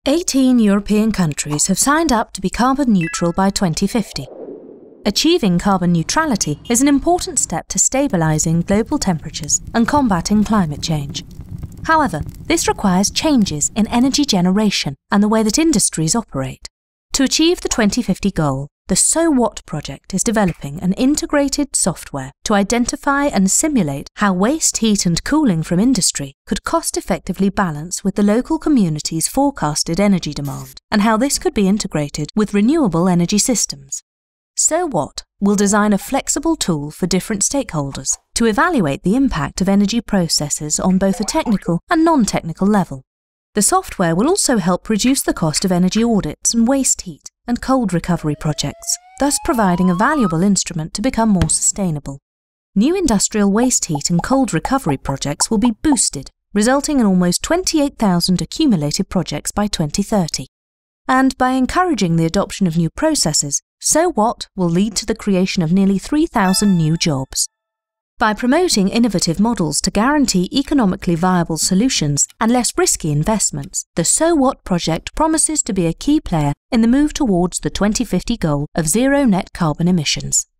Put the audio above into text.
18 European countries have signed up to be carbon neutral by 2050. Achieving carbon neutrality is an important step to stabilising global temperatures and combating climate change. However, this requires changes in energy generation and the way that industries operate. To achieve the 2050 goal, the So What project is developing an integrated software to identify and simulate how waste heat and cooling from industry could cost-effectively balance with the local community's forecasted energy demand, and how this could be integrated with renewable energy systems. So What will design a flexible tool for different stakeholders to evaluate the impact of energy processes on both a technical and non-technical level. The software will also help reduce the cost of energy audits and waste heat and cold recovery projects, thus providing a valuable instrument to become more sustainable. New industrial waste heat and cold recovery projects will be boosted, resulting in almost 28,000 accumulated projects by 2030. And by encouraging the adoption of new processes, So What will lead to the creation of nearly 3,000 new jobs. By promoting innovative models to guarantee economically viable solutions and less risky investments, the So What project promises to be a key player in the move towards the 2050 goal of zero net carbon emissions.